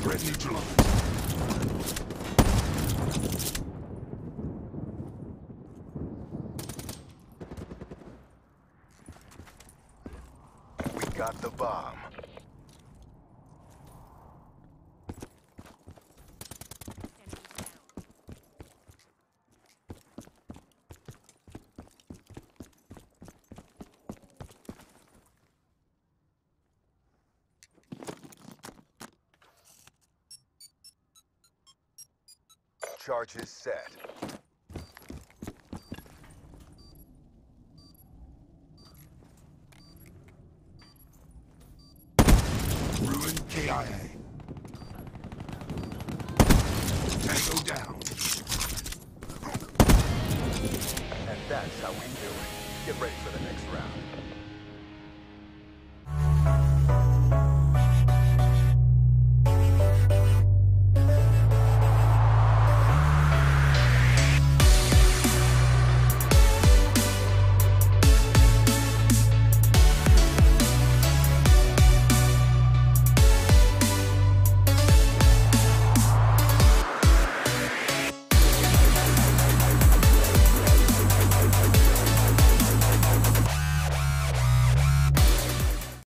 Threat neutralized. We got the bomb. Charges set. Ruin KIA. Tango down. And that's how we do it. Get ready for the next round.